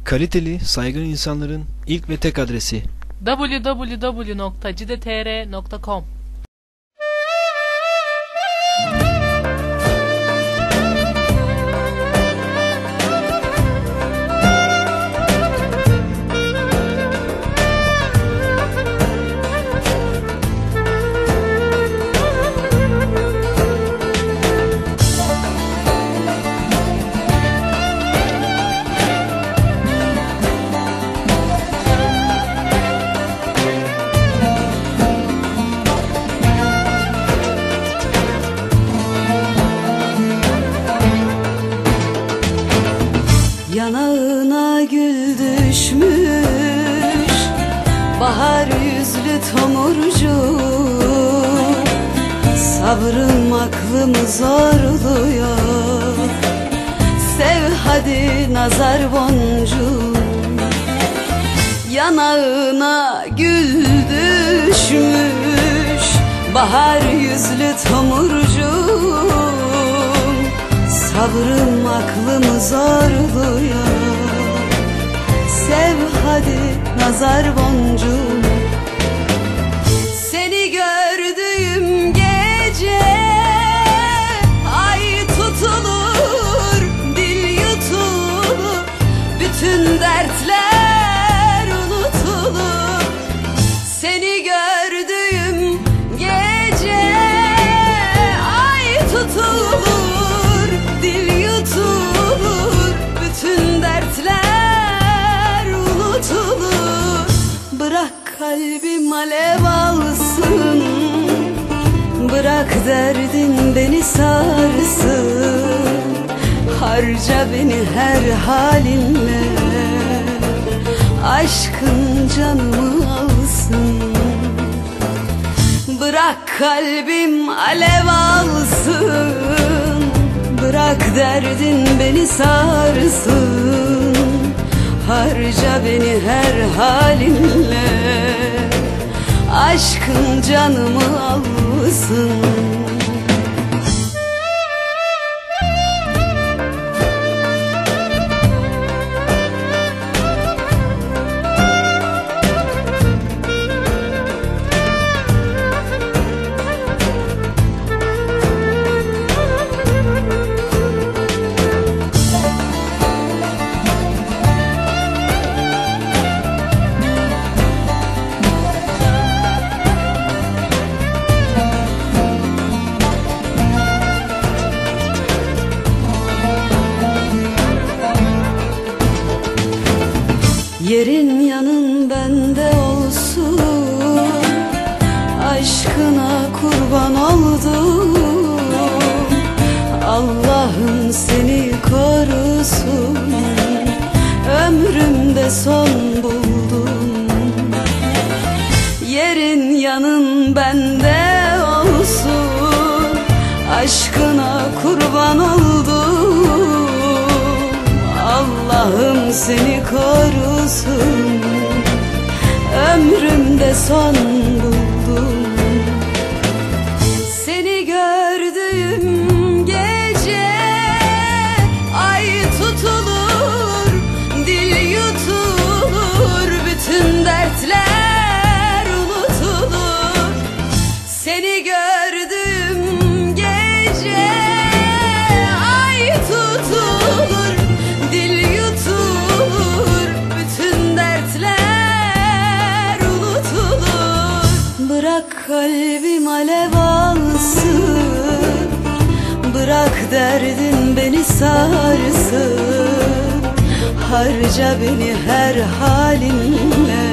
Kaliteli, saygın insanların ilk ve tek adresi www.cidetr.com. Yanağına gül düşmüş bahar yüzlü tomurcu, sabrım aklımı zorluyor. Sev hadi nazar boncuğu. Yanağına gül düşmüş bahar yüzlü tomurcuğum, sabrım aklımı zorluyor. Sev hadi nazar boncuğum. Seni gördüğüm gece ay tutulur, dil yutulur, bütün dertler unutulur. Seni gördüğüm gece ay tutulur, dil yutulur, bütün dertler unutulur. Bırak kalbim alev alsın, bırak derdin beni sarsın. Harca beni her halinle, aşkın canımı alsın. Bırak kalbim alev alsın, bırak derdin beni sarsın. Harca beni her halinle, aşkın canımı alsın. Yerin yanın bende olsun, aşkına kurban oldum. Allah'ım seni korusun, ömrümde son buldum. Yerin yanın bende olsun, aşkına kurban oldum. Allah'ım seni korusun, ömrümde son buldum. Seni gördüğüm gece ay tutulur, dil yutulur, bütün dertler unutulur. Seni gördüğüm gece ay tutulur, dil yutulur, bütün dertler unutulur. Bırak kalbim alev alsın, bırak derdin beni sarsın. Harca beni her halinle,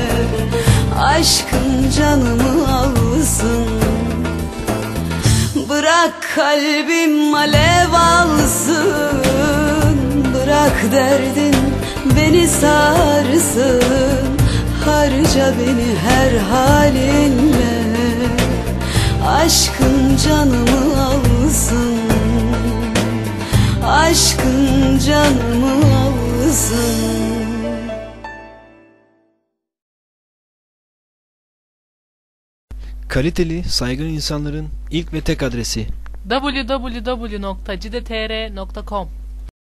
aşkın canımı alsın. Bırak kalbim alev alsın, bırak derdin beni sarsın. Harca beni her halinle, aşkın canımı alsın. Aşkın canımı alsın. Kaliteli, saygın insanların ilk ve tek adresi www.cidetr.com.